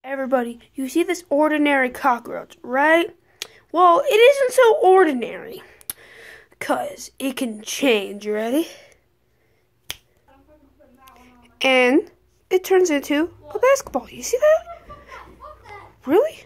Everybody, you see this ordinary cockroach, right? Well, it isn't so ordinary, because it can change, ready? And it turns into a basketball. You see that? Really?